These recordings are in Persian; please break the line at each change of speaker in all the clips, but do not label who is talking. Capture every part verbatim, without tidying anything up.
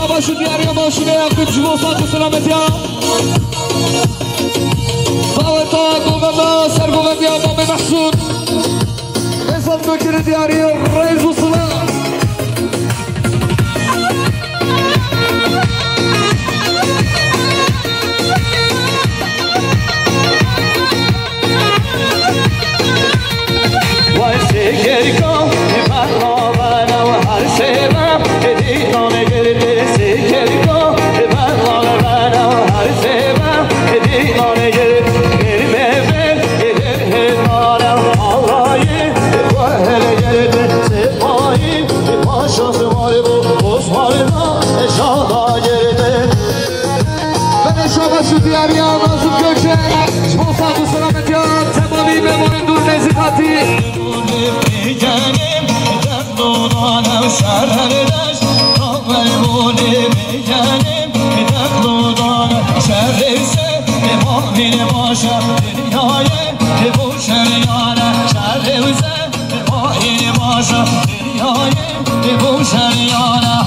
شاباشو دیاری و ماشینه یکیم جمع ساعت و سلامتی ها باوتا گوگندا سرگوگندی ها مامی محسود نظام دکتر دیاری و رئیس و سلام
وای سکرکا بغلاونا و هر سبب دیدان گرده سکرکا بغلاونا و هر سبب دیدان گرده گرمه بر گرده دارم آلایی وهل گرده سپایی پاشا سواری بود بسماری ما شادا گرده
بله شما شو دیاری ها نازم کشه شما ساعت و سلامتی ها تمامی بمانیم دور نزیقاتی
میگنیم دردونانم شرردش راویمونی میگنیم دردونانم شررسه امامین باشم دنیای بو شریانه شررسه امامین باشم دنیای بو شریانه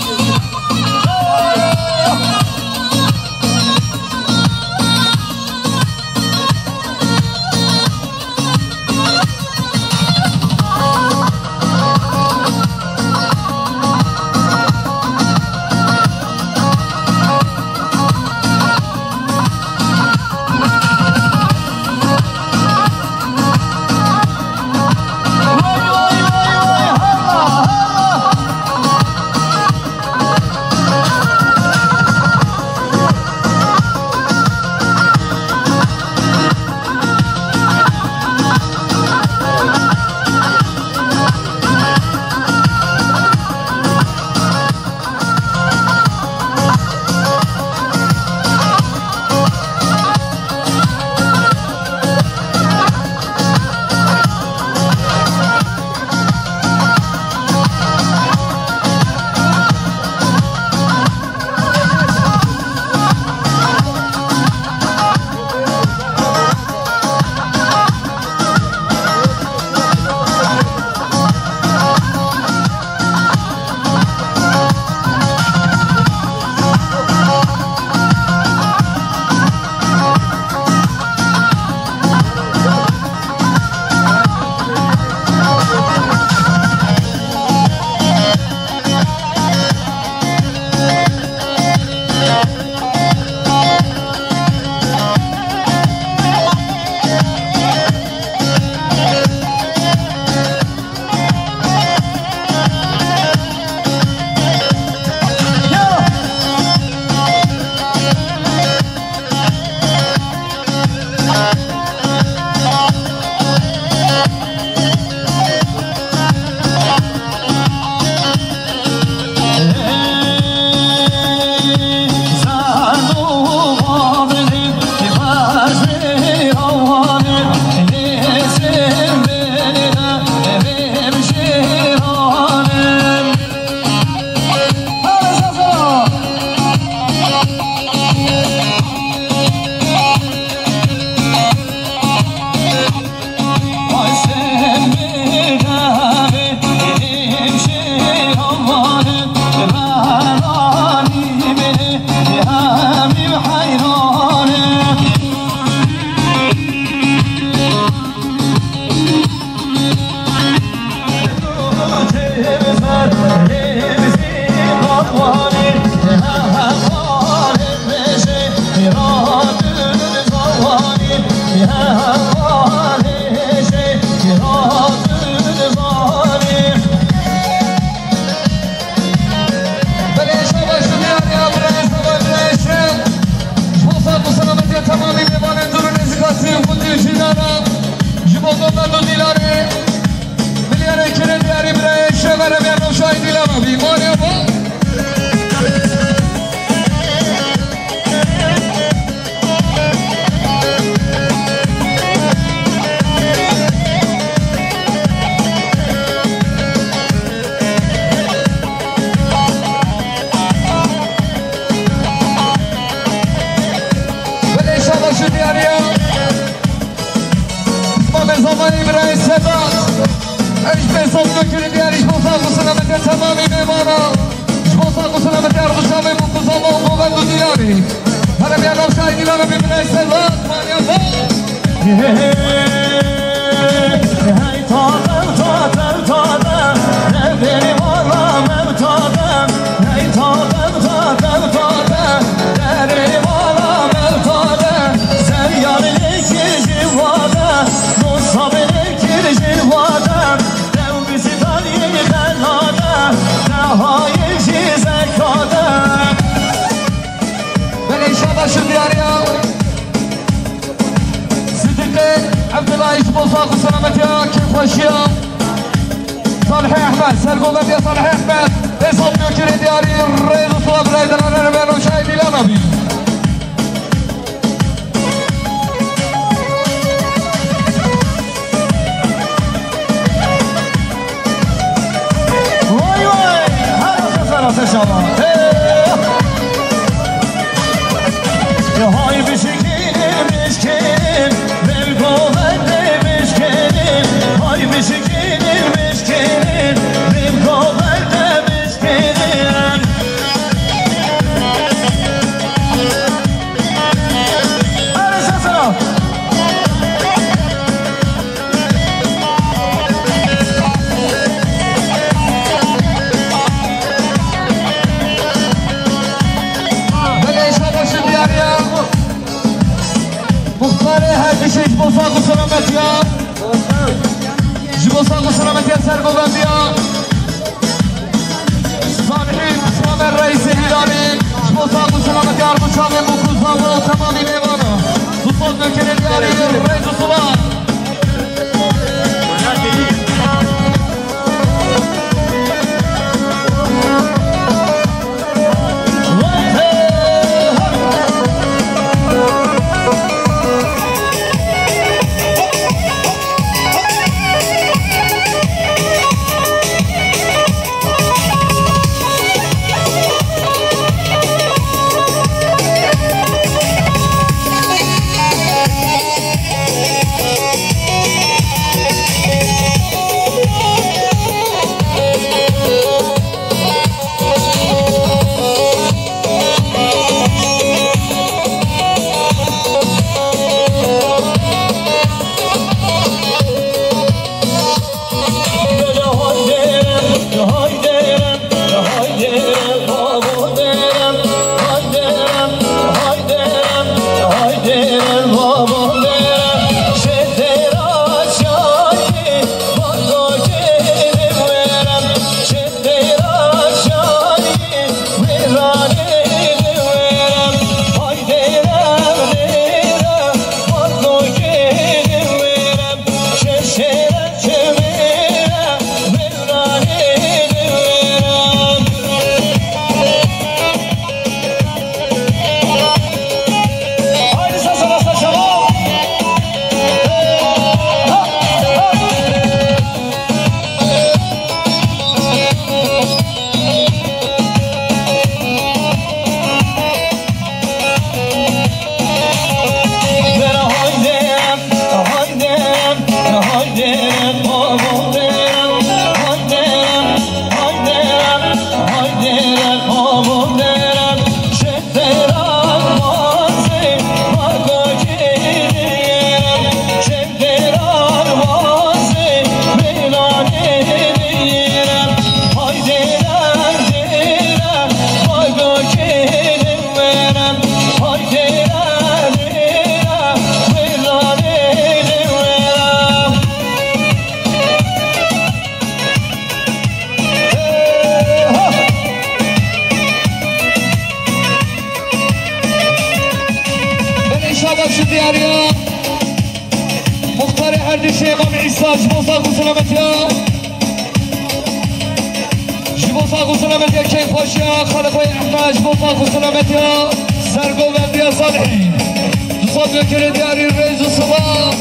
زمانی برای سبات ایش به صد دکتر دیاریش مصاب و سلامت تمامی میمانا بوساق و سلامتی ارض شامل مقتضا و موبند و دیاری هر میانم شاید اینا رو ببینه استعداد مانیا
هی تادم تادم تادم نبینی والا من تادم هی تادم تادم تادم نبینی والا من تادم سریان یکی جیوادم مصابه یکی جیوادم دو بیزی داری خلادم نهای چیزه کادم
بله شما شو دیاریم عبدالله يجب وصاق وسلامتها كيف وشيا صالح احمد سرقوبة يا صالح احمد يصب نوكر دياري الرئيس وصواب رايد انا بين وشايد الى نبي
واي واي هلا سلام شباب يا هاي بشكين مشكين Ay miskin, miskin, benim kollarda miskinim. Hadi sesine.
Böyle inşallah şimdi yar ya. Muhtarı her bir şey bozak bu selamet ya. بوساق و سلامتی سرگوبندی ها صالحین اسلام رئیس هلالی بوساق و سلامتی اربوشان مکوزا و تمامی میوانا دوستان نوکر دیاری رئیس صبح مختار اردشی امام عیسی جبوساق و سلامتی ها جبوساق و سلامتی ها کیف پاشی ها خالق های احمد جبوساق و سلامتی ها سرگوبندی ها صالحی دوستان نوکر دیاری رئیس و صبح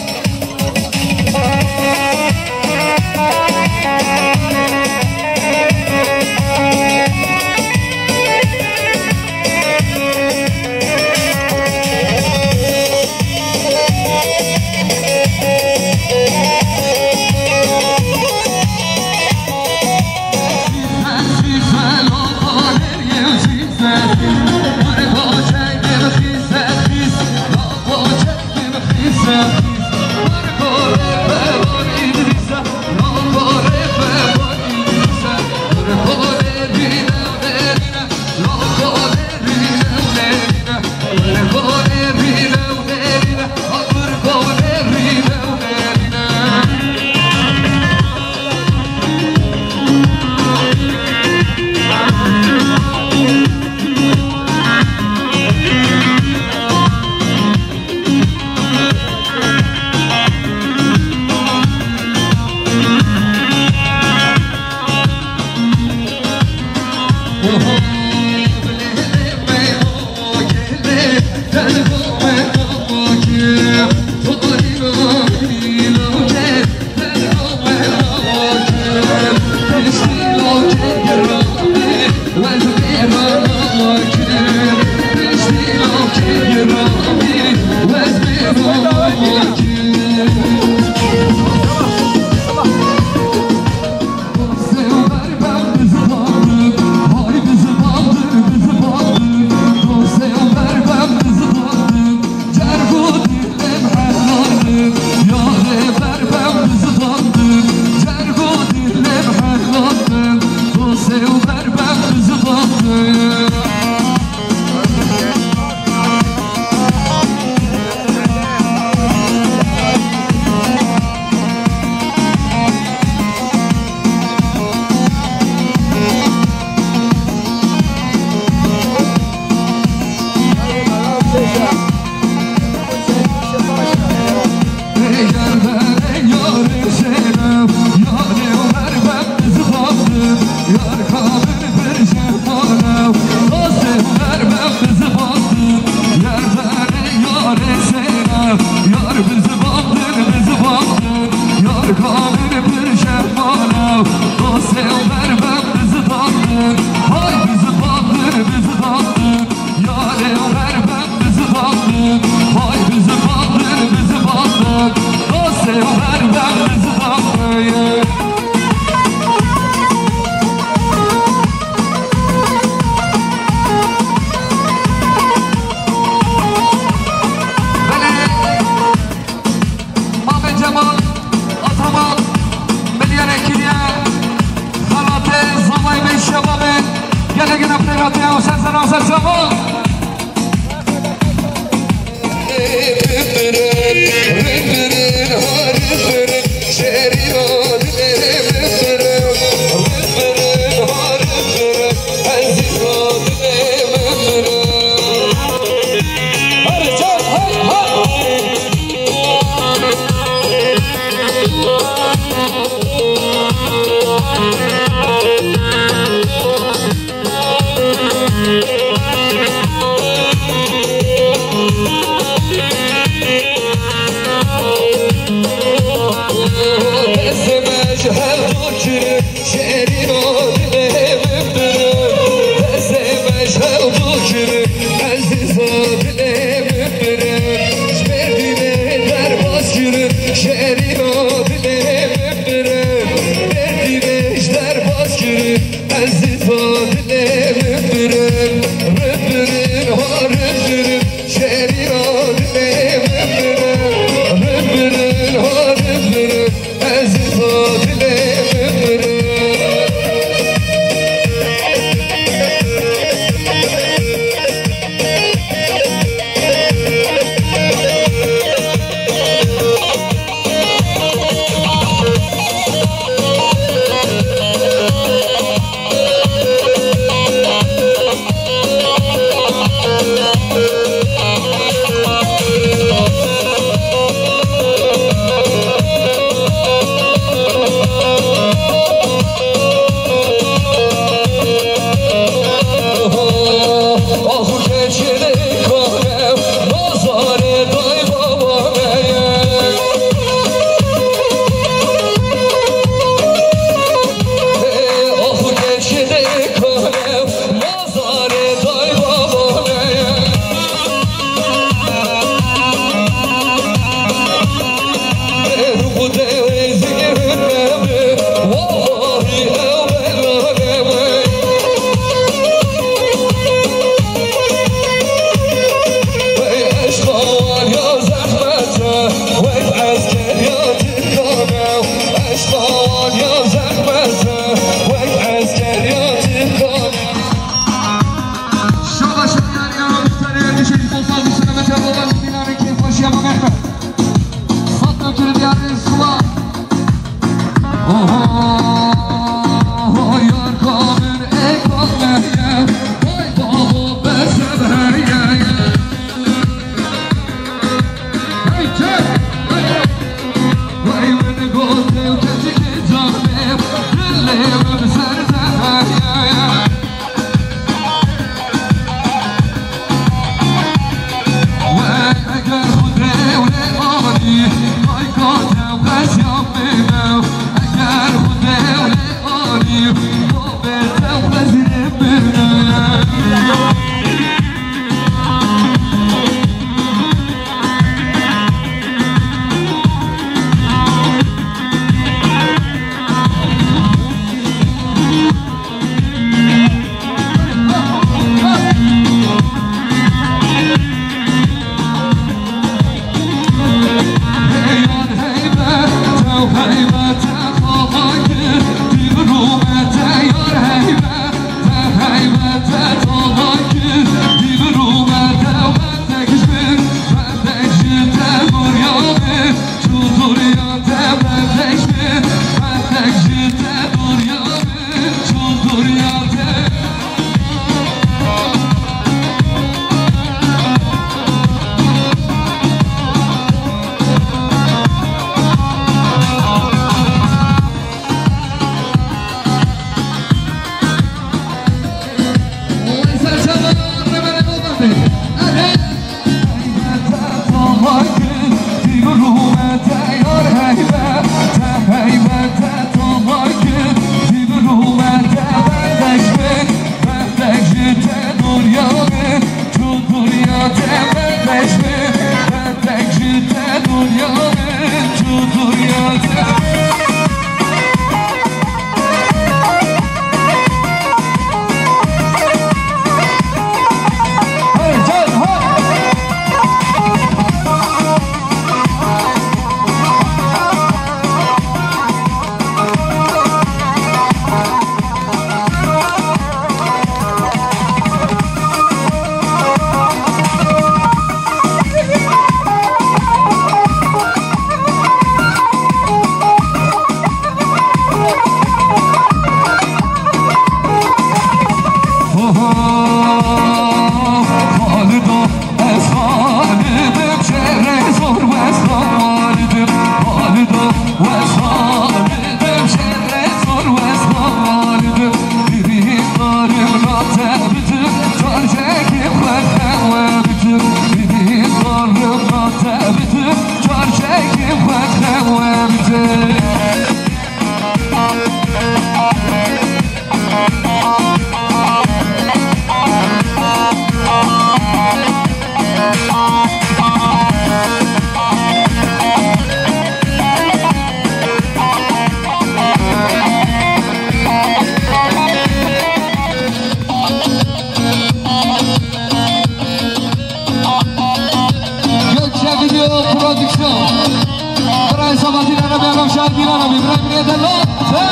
فيديو برودكشن برای صحبتی نرمی الان شاهدین نرمی برای منید الله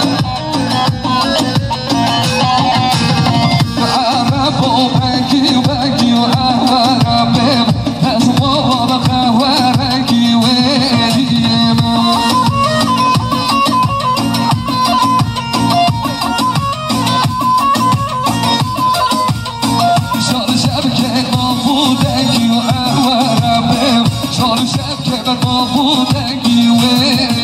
عرب و بنگی و بنگی و عربیم از بابا بخورنگی و دیم شال شب که ما بودنگی و عربیم شال شب که ما بودنگی و